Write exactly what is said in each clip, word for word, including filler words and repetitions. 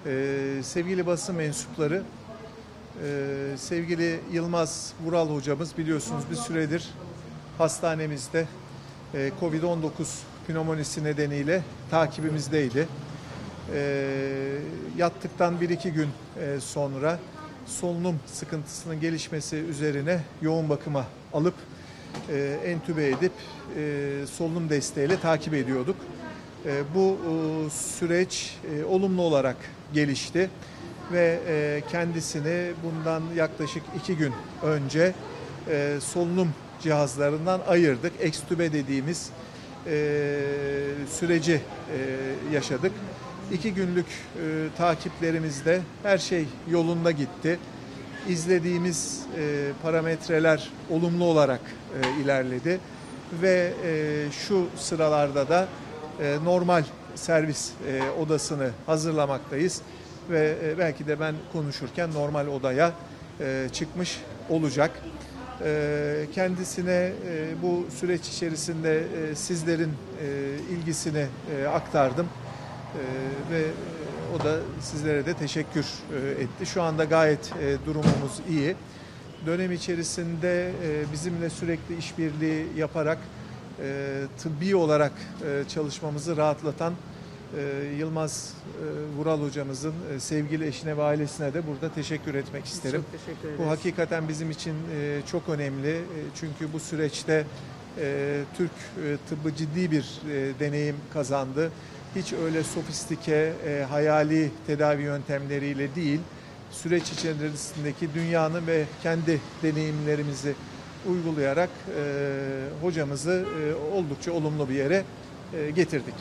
Ee, sevgili basın mensupları, e, sevgili Yılmaz Vural hocamız biliyorsunuz bir süredir hastanemizde e, kovid on dokuz pnömonisi nedeniyle takibimizdeydi. E, yattıktan bir iki gün e, sonra solunum sıkıntısının gelişmesi üzerine yoğun bakıma alıp e, entübe edip e, solunum desteğiyle takip ediyorduk. E, bu e, süreç e, olumlu olarak gelişti ve e, kendisini bundan yaklaşık iki gün önce e, solunum cihazlarından ayırdık. Ekstübe dediğimiz e, süreci e, yaşadık. İki günlük e, takiplerimizde her şey yolunda gitti. İzlediğimiz e, parametreler olumlu olarak e, ilerledi ve e, şu sıralarda da e, normal servis e, odasını hazırlamaktayız ve e, belki de ben konuşurken normal odaya e, çıkmış olacak. E, kendisine e, bu süreç içerisinde e, sizlerin e, ilgisini e, aktardım e, ve o da sizlere de teşekkür etti. Şu anda gayet durumumuz iyi. Dönem içerisinde bizimle sürekli işbirliği yaparak tıbbi olarak çalışmamızı rahatlatan Yılmaz Vural hocamızın sevgili eşine ve ailesine de burada teşekkür etmek isterim. Çok teşekkür ederiz. Bu hakikaten bizim için çok önemli. Çünkü bu süreçte Türk tıbbı ciddi bir deneyim kazandı. Hiç öyle sofistike, e, hayali tedavi yöntemleriyle değil, süreç içerisindeki dünyanın ve kendi deneyimlerimizi uygulayarak e, hocamızı e, oldukça olumlu bir yere e, getirdik.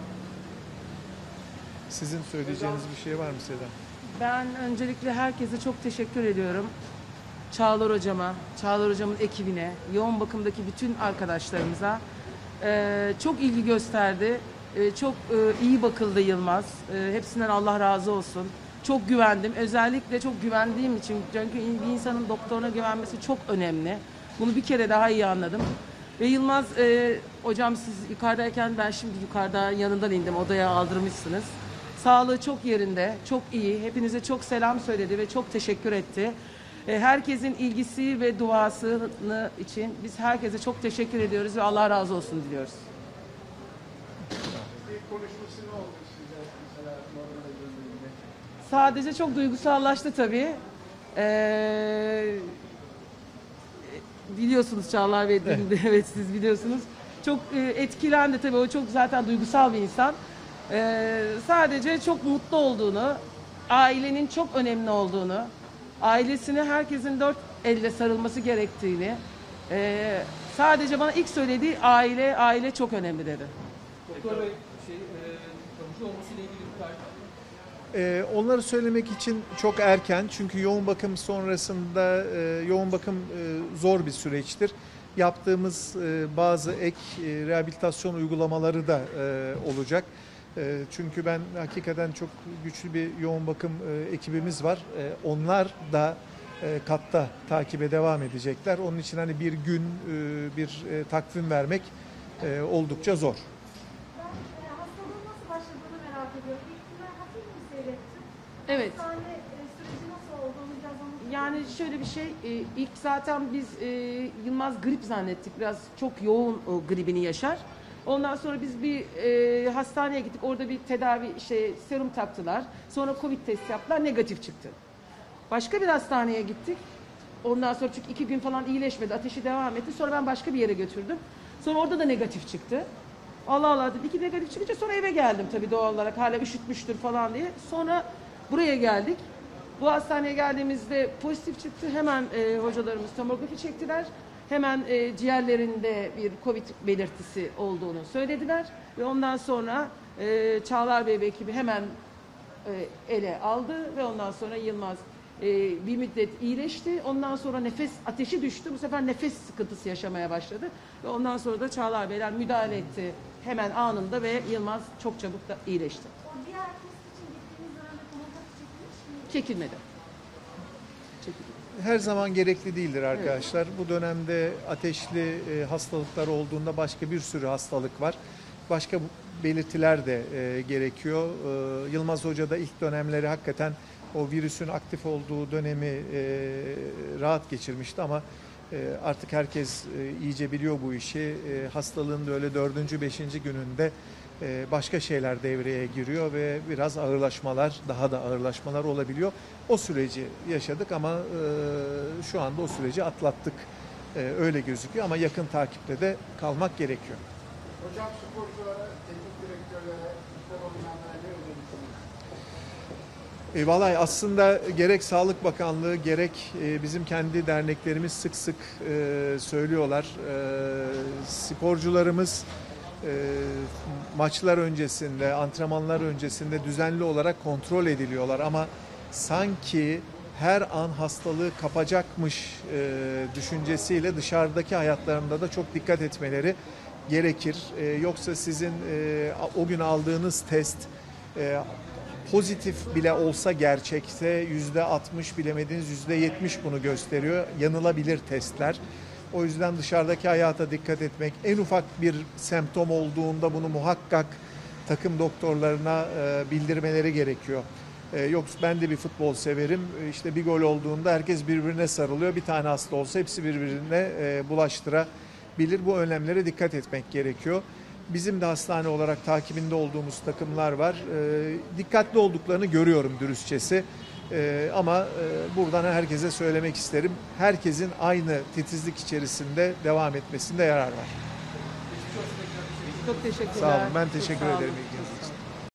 Sizin söyleyeceğiniz bir şey var mı Seda? Ben öncelikle herkese çok teşekkür ediyorum. Çağlar hocama, Çağlar hocamın ekibine, yoğun bakımdaki bütün arkadaşlarımıza e, çok ilgi gösterdi. Çok iyi bakıldı Yılmaz. Hepsinden Allah razı olsun. Çok güvendim. Özellikle çok güvendiğim için. Çünkü bir insanın doktoruna güvenmesi çok önemli. Bunu bir kere daha iyi anladım. Ve Yılmaz, e, hocam siz yukarıdayken ben şimdi yukarıda yanından indim. Odaya aldırmışsınız. Sağlığı çok yerinde, çok iyi. Hepinize çok selam söyledi ve çok teşekkür etti. E, herkesin ilgisi ve duasını için biz herkese çok teşekkür ediyoruz ve Allah razı olsun diliyoruz. Sadece çok duygusallaştı tabii. Ee, biliyorsunuz Çağlar Bey, evet. Evet siz biliyorsunuz. Çok e, etkilendi tabii, o çok zaten duygusal bir insan. Ee, sadece çok mutlu olduğunu, ailenin çok önemli olduğunu, ailesine herkesin dört elle sarılması gerektiğini, e, sadece bana ilk söylediği aile, aile çok önemli dedi. Doktor Bey, şey, e, kalıcı olmasıyla ilgili bir tarih. Ee, onları söylemek için çok erken çünkü yoğun bakım sonrasında e, yoğun bakım e, zor bir süreçtir. Yaptığımız e, bazı ek e, rehabilitasyon uygulamaları da e, olacak. E, çünkü ben hakikaten çok güçlü bir yoğun bakım e, ekibimiz var. E, onlar da e, katta takibe devam edecekler. Onun için hani bir gün e, bir e, takvim vermek e, oldukça zor. Evet. Yani şöyle bir şey, ilk zaten biz Yılmaz grip zannettik. Biraz çok yoğun o gribini yaşar. Ondan sonra biz bir e, hastaneye gittik. Orada bir tedavi, şey, serum taktılar. Sonra Covid test yaptılar, negatif çıktı. Başka bir hastaneye gittik. Ondan sonra çünkü iki gün falan iyileşmedi, ateşi devam etti. Sonra ben başka bir yere götürdüm. Sonra orada da negatif çıktı. Allah Allah dedim. İki negatif çıkınca sonra eve geldim tabii doğal olarak. Hala üşütmüştür falan diye. Sonra buraya geldik. Bu hastaneye geldiğimizde pozitif çıktı. Hemen e, hocalarımız tomografi çektiler. Hemen e, ciğerlerinde bir Covid belirtisi olduğunu söylediler. Ve ondan sonra e, Çağlar Bey ve ekibi hemen e, ele aldı. Ve ondan sonra Yılmaz e, bir müddet iyileşti. Ondan sonra nefes ateşi düştü. Bu sefer nefes sıkıntısı yaşamaya başladı. Ve ondan sonra da Çağlar Beyler müdahale etti. Hemen anında ve Yılmaz çok çabuk da iyileşti. Çekilmedi. Çekilmedi. Her zaman gerekli değildir arkadaşlar. Evet. Bu dönemde ateşli e, hastalıklar olduğunda başka bir sürü hastalık var. başka belirtiler de e, gerekiyor. E, Yılmaz Hoca da ilk dönemleri hakikaten o virüsün aktif olduğu dönemi e, rahat geçirmişti ama e, artık herkes e, iyice biliyor bu işi. E, hastalığın da öyle dördüncü, beşinci gününde e, başka şeyler devreye giriyor ve biraz ağırlaşmalar, daha da ağırlaşmalar olabiliyor. O süreci yaşadık ama e, şu anda o süreci atlattık. E, öyle gözüküyor ama yakın takipte de kalmak gerekiyor. Hocam sporculara, teknik direktörlere, futbol oynayanlara ne önerirsiniz? E, vallahi aslında gerek Sağlık Bakanlığı gerek e, bizim kendi derneklerimiz sık sık e, söylüyorlar. E, sporcularımız e, maçlar öncesinde, antrenmanlar öncesinde düzenli olarak kontrol ediliyorlar ama sanki her an hastalığı kapacakmış e, düşüncesiyle dışarıdaki hayatlarında da çok dikkat etmeleri gerekir. E, yoksa sizin e, o gün aldığınız test e, pozitif bile olsa gerçekse yüzde altmış, bilemediniz yüzde yetmiş bunu gösteriyor. Yanılabilir testler. O yüzden dışarıdaki hayata dikkat etmek, en ufak bir semptom olduğunda bunu muhakkak takım doktorlarına e, bildirmeleri gerekiyor. E, yoksa ben de bir futbol severim. E, İşte bir gol olduğunda herkes birbirine sarılıyor. Bir tane hasta olsa hepsi birbirine e, bulaştırabilir. Bu önlemlere dikkat etmek gerekiyor. Bizim de hastane olarak takibinde olduğumuz takımlar var. E, dikkatli olduklarını görüyorum dürüstçesi. E, ama e, buradan herkese söylemek isterim. Herkesin aynı titizlik içerisinde devam etmesinde yarar var. Çok teşekkürler. Sağ olun. Ben Çok teşekkür sağ olun. ederim. İlginiz